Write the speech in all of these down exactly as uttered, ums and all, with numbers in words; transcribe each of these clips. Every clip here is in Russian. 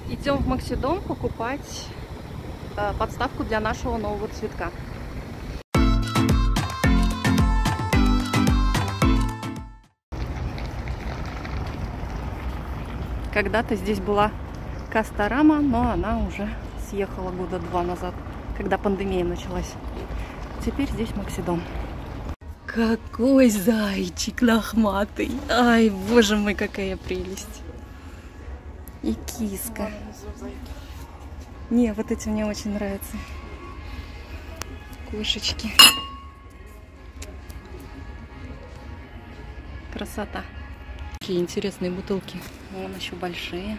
Идем в Максидом покупать э, подставку для нашего нового цветка. Когда-то здесь была Касторама, но она уже съехала года два назад, когда пандемия началась. Теперь здесь Максидом. Какой зайчик лохматый! Ай, боже мой, какая прелесть! И киска. Не, вот эти мне очень нравятся. Кошечки. Красота. Какие интересные бутылки. Вон еще большие.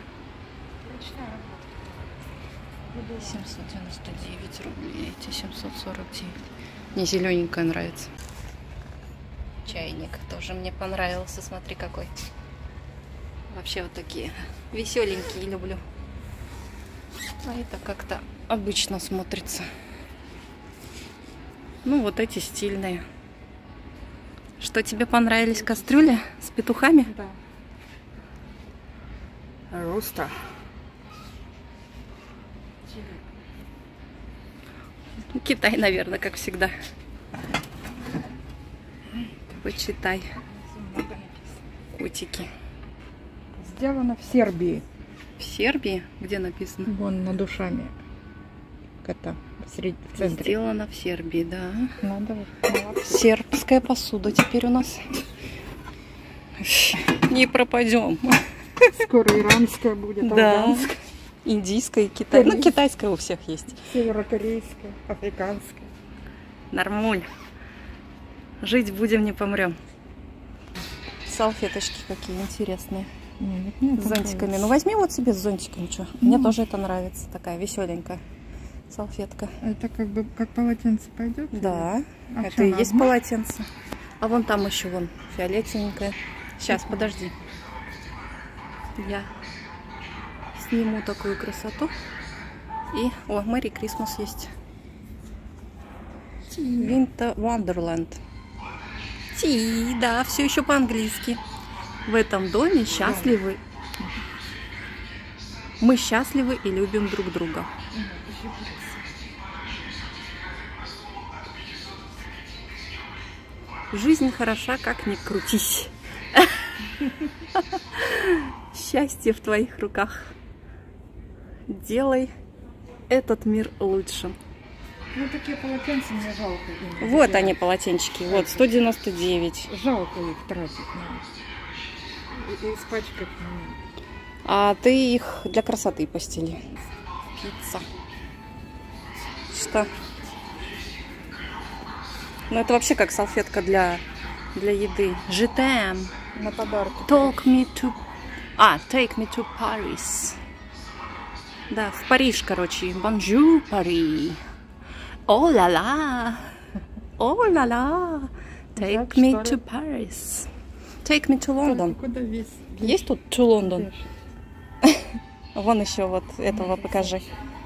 семьсот девяносто девять рублей. Эти семьсот сорок девять. Мне зелененькая нравится. Чайник тоже мне понравился. Смотри какой. Вообще вот такие веселенькие люблю. А это как-то обычно смотрится. Ну вот эти стильные. Что, тебе понравились кастрюли с петухами? Да. Рустер. Китай, наверное, как всегда. Почитай. Котики. Сделано в Сербии. В Сербии? Где написано? Вон над ушами кота в центре. Сделано в Сербии, да. Надо. Сербская посуда теперь у нас. Не пропадем. Скоро иранская будет, да. афганская. Индийская и китайская. Ну, китайская у всех есть. Северокорейская, африканская. Нормуль. Жить будем, не помрем. Салфеточки какие интересные. Нет, нет, с зонтиками. нравится. Ну возьми вот себе с зонтиком, что. Ну. Мне тоже это нравится. Такая веселенькая салфетка. Это как бы как полотенце пойдет? Да. А это что, и на есть одну? полотенце. А вон там еще вон фиолетовенькая. Сейчас, Ага. подожди. Я сниму такую красоту. И, о, Мэри Крисмас есть. Winter Wonderland. Ти, да, все еще по-английски. В этом доме счастливы. Мы счастливы и любим друг друга. Жизнь хороша, как ни крутись. Счастье в твоих руках. Делай этот мир лучшим. Ну такие полотенца мне жалко. Им. Вот Такие. они, полотенчики. Вот, сто девяносто девять. Жалко их тратить. И, и испачкать. А ты их для красоты постели. Пицца. Что? Ну это вообще как салфетка для, для еды. Je t'aime. На подарок. Talk me to... А, take me to Paris. Да, в Париж, короче. Bonjour, Paris. О ла ла. О ла ла. Take Взять, me что to Paris. Take me to London. Куда весь? Есть тут to London? Вон еще вот этого покажи.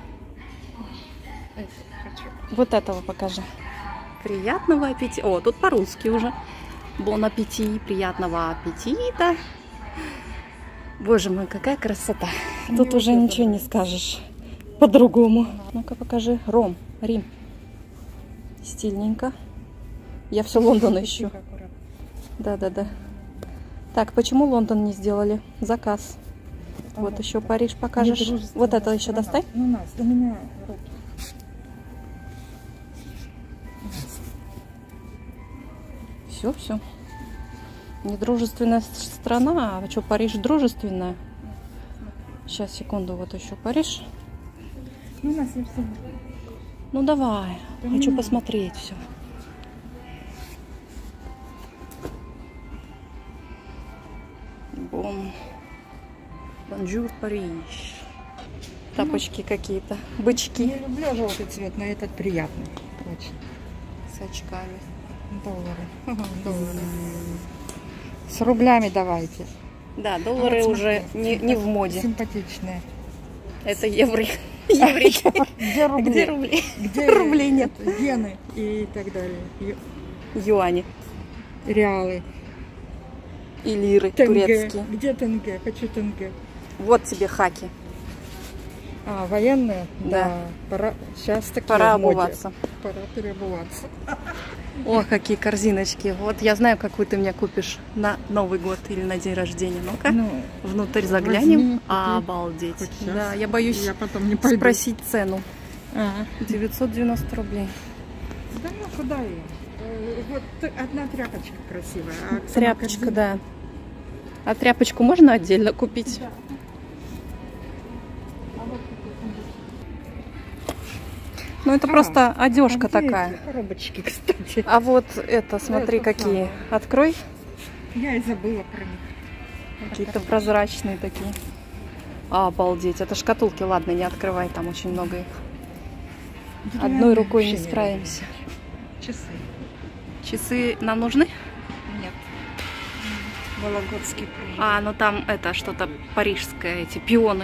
Вот этого покажи. Приятного аппетита. О, тут по-русски уже. Бон аппетит, приятного аппетита. Боже мой, какая красота. Тут уже ничего не скажешь по-другому. Ну-ка покажи. Ром, Рим. Стильненько. Я все Лондон ищу. Да-да-да. Так, почему Лондон не сделали? Заказ. Вот еще Париж покажешь. Вот это еще достань. Ну, нас, у меня руки. Все, все. Недружественная страна. А что, Париж дружественная? Сейчас, секунду, вот еще Париж. Ну, у нас я все. Ну давай, Да хочу не посмотреть все. Бон. Бонжур, Париж. Тапочки какие-то, бычки. Я люблю желтый цвет, но этот приятный. Очень. С очками. Доллары. Доллары. С рублями давайте. Да, доллары А вот уже смотри, не, не в моде. Симпатичные. Это евро. Еврики. Где рубли? Где рубли? Где Рублей нет. Иены и так далее. Ю- Юани Реалы. и лиры Тенге. турецкие. Где тенге? Хочу тенге. Вот тебе хаки. А, военные? Да. Да. Пора, сейчас такие Пора в моде. обуваться. Пора переобуваться. О, какие корзиночки. Вот я знаю, какую ты мне купишь на Новый год или на день рождения. Ну-ка, Ну, внутрь заглянем. возьми, купи. Обалдеть. Хоть сейчас. Да, я боюсь Я потом не пойду. спросить цену. А. девятьсот девяносто рублей. Да ну куда ее? Э, Вот одна тряпочка красивая. А сама Тряпочка, корзина- да. А тряпочку можно отдельно купить? Да. А вот Ну, это А, просто одежка а где такая. эти коробочки, кстати. А вот это, смотри, Это какие. самое. Открой. Я и забыла про них. Какие-то прозрачные такие. Обалдеть. Это шкатулки, ладно, не открывай, там очень много их. Деревянные Одной рукой не вообще справимся. люблю. Часы. Часы нам нужны? Нет. Вологодский кружок. А, ну там это что-то парижское, эти пионы.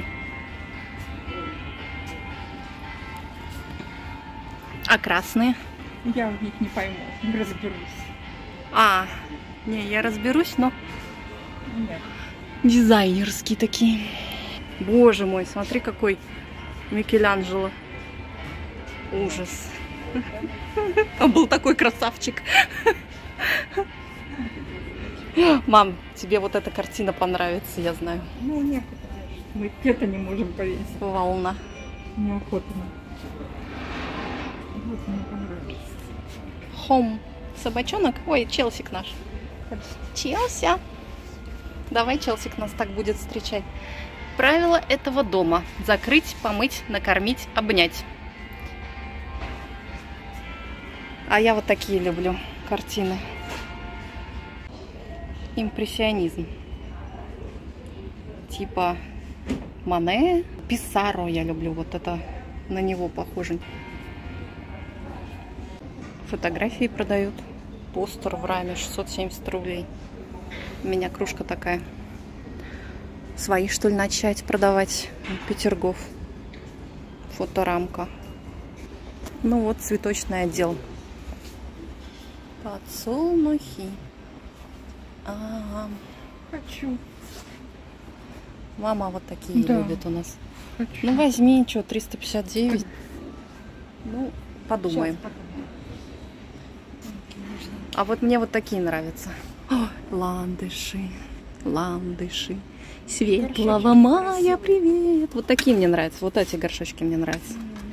А красные? Я в них не пойму, не разберусь. А, не, я разберусь, но Нет. дизайнерские такие. Боже мой, смотри, какой Микеланджело. Ужас. Он был такой красавчик. Мам, тебе вот эта картина понравится, я знаю. Ну, нет, мы где-то не можем повесить. Волна. Неохота. Вот мне понравилось. Хом. Собачонок? Ой, Челсик наш. Челси. Давай, Челсик нас так будет встречать. Правило этого дома. Закрыть, помыть, накормить, обнять. А я вот такие люблю картины. Импрессионизм. Типа Мане. Писаро я люблю. Вот это на него похоже. Фотографии продают. Постер в раме шестьсот семьдесят рублей. У меня кружка такая. Свои, что ли, начать продавать? Петергоф. Фоторамка. Ну вот, цветочный отдел. Подсолнухи. Ага. Хочу. Мама вот такие Да. любит у нас. Хочу. Ну возьми, что, триста пятьдесят девять. Ну, подумаем. Сейчас подумаю. Конечно. А вот мне вот такие нравятся. О, ландыши, ландыши. Светлого Горшочки мая, привет. Вот такие мне нравятся. Вот эти горшочки мне нравятся.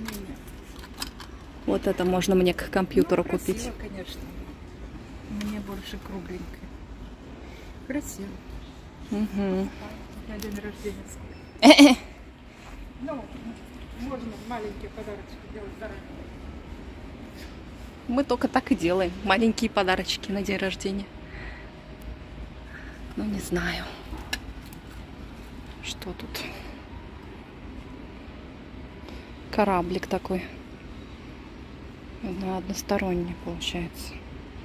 Вот это можно мне к компьютеру Ну, купить. красиво, конечно. Мне больше кругленькой. Красиво. Угу. На день рождения. Ну, можно маленькие подарочки делать заранее. Мы только так и делаем. Маленькие подарочки на день рождения. Ну, не знаю. Что тут? Кораблик такой. На односторонний получается.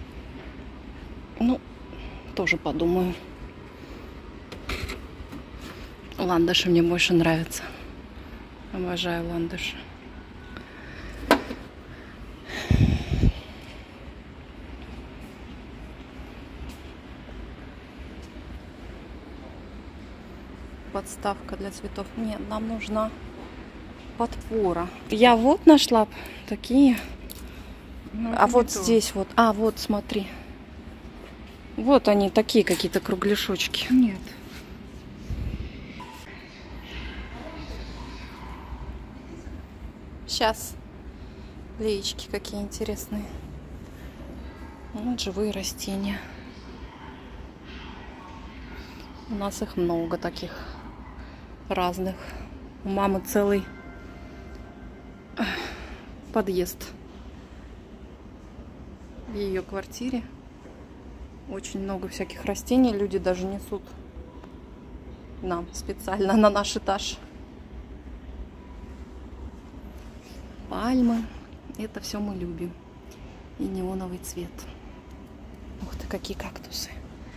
Ну, тоже подумаю. Ландыши мне больше нравятся. Обожаю ландыши. Подставка для цветов. Нет, нам нужна подпора. Я вот нашла такие. Ну, А это вот не то. здесь вот. А, вот, смотри. Вот они, такие какие-то кругляшочки. Нет. Сейчас. Леечки какие интересные. Вот живые растения. У нас их много таких разных. У мамы целый подъезд в ее квартире. Очень много всяких растений. Люди даже несут нам специально на наш этаж. Пальмы. Это все мы любим. И неоновый цвет. Ух ты, какие кактусы.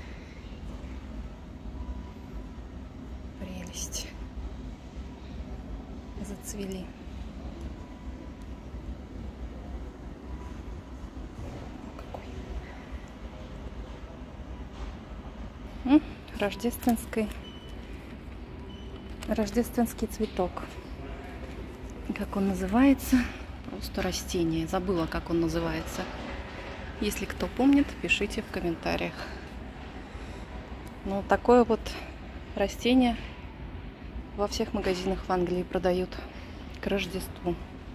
Прелесть. Зацвели. Какой. М, Рождественский. Рождественский цветок. Как он называется? Просто растение. Забыла, как он называется. Если кто помнит, пишите в комментариях. Ну, такое вот растение во всех магазинах в Англии продают к Рождеству.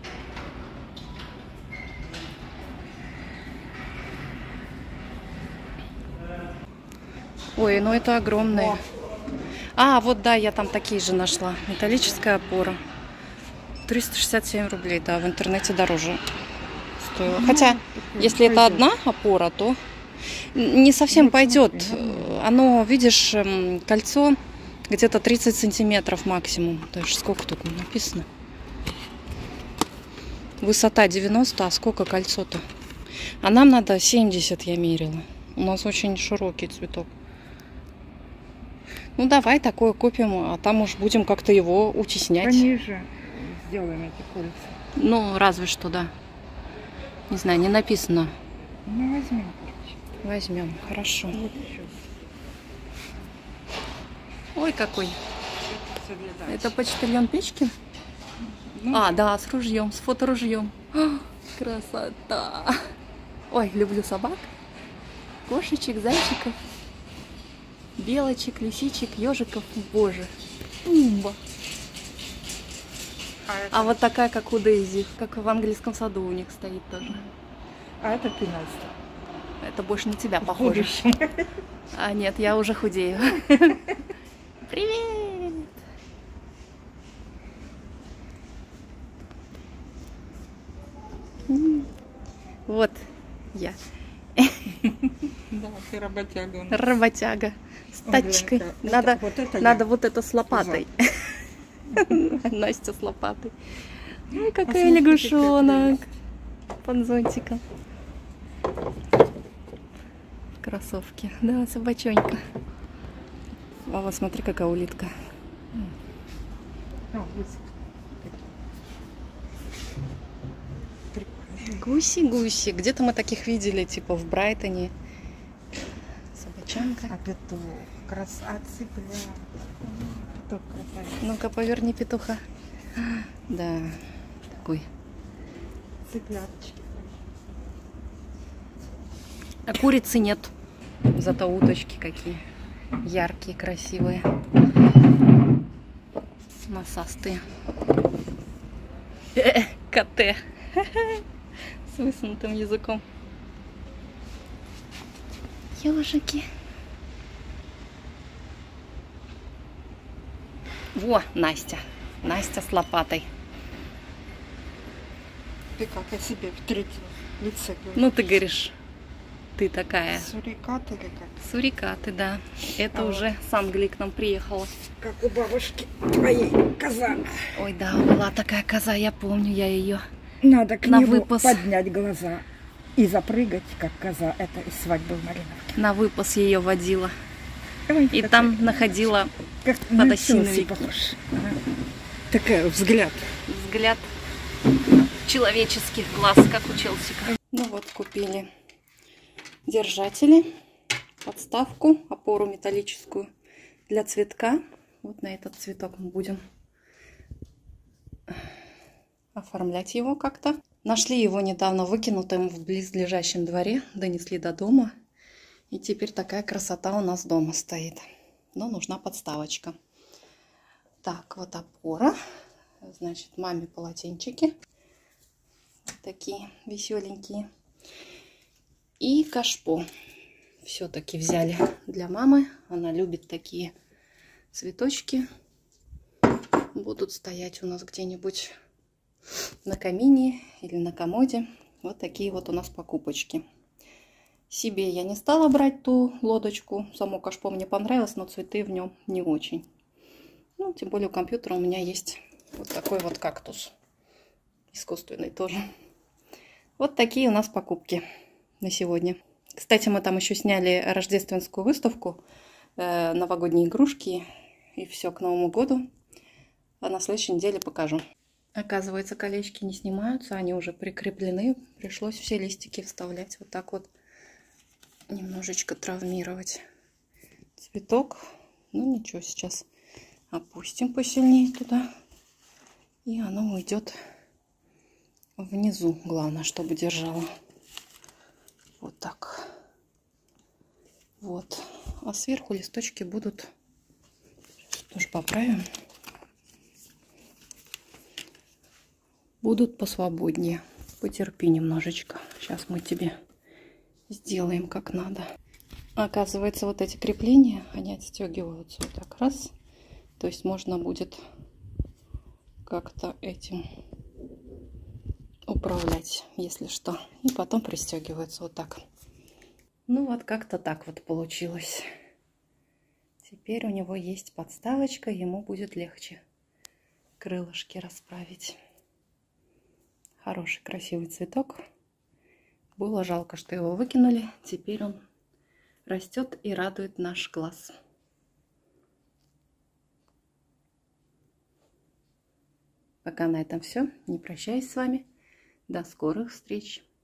Ой, ну это огромные. А, вот да, я там такие же нашла. Металлическая опора. триста шестьдесят семь рублей, да, в интернете дороже стоило. Хотя, если это одна опора, то не совсем пойдет. Оно, видишь, кольцо где-то тридцать сантиметров максимум. То есть сколько тут написано? Высота девяносто, а сколько кольцо-то? А нам надо семьдесят, я мерила. У нас очень широкий цветок. Ну, давай такое купим, а там уж будем как-то его утеснять. Пониже сделаем эти кольца. Ну, разве что, да. Не знаю, не написано. Ну, возьмем, короче. Возьмем, хорошо. Вот еще. Ой, какой. Это, Это почтальон Печкин? Ну, А, да, с ружьем, с фоторужьем. О, красота. Ой, люблю собак. Кошечек, зайчиков. Белочек, лисичек, ежиков. Боже. Умба. А, это... А вот такая, как у Дейзи. Как в английском саду у них стоит тоже. а это ты, Настя. Это больше на тебя В похоже. будущем. А нет, я уже худею. Привет! Вот я. Да, ты работяга у нас. Работяга. С Ой, тачкой. это- Надо, это- вот это надо я. вот это с лопатой. Настя с лопатой. Ой, какая Посмотрите, лягушонок. Под зонтиком. Кроссовки. Да, собачонька. А вот смотри, какая улитка. О, гуси. Прикольно. Гуси-гуси. Где-то мы таких видели, типа в Брайтоне. Собачонка. А петух. Крас... А цыплят. Петух красавец. Ну-ка, поверни петуха. Да, такой. Цыпляточки. А курицы нет. Зато уточки какие. Яркие, красивые. Носастые. Э, коте. С высунутым языком. Ёжики. Во, Настя. Настя с лопатой. Ты как о себе в третьем лице говоришь? Ну, ты говоришь, ты такая. Сурикат или как? Сурикаты, да. Это А уже с Англии к нам приехала. Как у бабушки твоей коза. Ой, да, была такая коза, я помню, я ее. Надо к На небу выпас. поднять глаза и запрыгать, как коза. Это из свадьбы в Малиновке. На выпас ее водила. Ой, И как- там находила как на подосиновик. Челси похож. Ага. Такая взгляд. взгляд человеческих глаз, как у Челсика. Ну вот, купили держатели, подставку, опору металлическую для цветка. Вот на этот цветок мы будем оформлять его как-то. Нашли его недавно выкинутым в близлежащем дворе, донесли до дома. И теперь такая красота у нас дома стоит. Но нужна подставочка. Так, вот опора. Значит, маме полотенчики. Такие веселенькие. И кашпо. Все-таки взяли для мамы. Она любит такие цветочки. Будут стоять у нас где-нибудь на камине или на комоде. Вот такие вот у нас покупочки. Себе я не стала брать ту лодочку. Само кашпо мне понравилось, но цветы в нем не очень. Ну, тем более у компьютера у меня есть вот такой вот кактус. Искусственный тоже. Вот такие у нас покупки на сегодня. Кстати, мы там еще сняли рождественскую выставку. Э, новогодние игрушки и все к Новому году. А на следующей неделе покажу. Оказывается, колечки не снимаются. Они уже прикреплены. Пришлось все листики вставлять вот так вот. Немножечко травмировать цветок. Ну ничего, сейчас опустим посильнее туда. И оно уйдет внизу. Главное, чтобы держало. Вот так. Вот. А сверху листочки будут... Сейчас тоже поправим. Будут посвободнее. Потерпи немножечко. Сейчас мы тебе сделаем как надо. Оказывается, вот эти крепления, они отстегиваются вот так раз. То есть можно будет как-то этим управлять, если что. И потом пристегиваются вот так. Ну вот как-то так вот получилось. Теперь у него есть подставочка, ему будет легче крылышки расправить. Хороший, красивый цветок. Было жалко, что его выкинули. Теперь он растет и радует наш глаз. Пока на этом все. Не прощаюсь с вами. До скорых встреч.